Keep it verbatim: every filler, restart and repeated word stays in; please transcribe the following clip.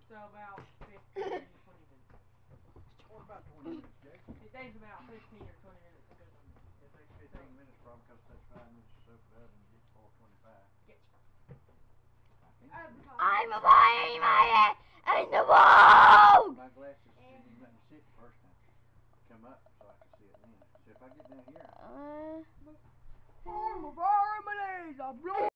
So about fifteen, twenty minutes. What about twenty minutes, Jake? It takes about fifteen or twenty minutes to cook them. It takes fifteen so, minutes probably because it takes five minutes to soak it up and get four twenty-five. Yes. I'm a boy anymore in the world! My glasses didn't let me see it the first time. Come up so I can see it then. So if I get down here, Uh, I'm a boy in my days. I'm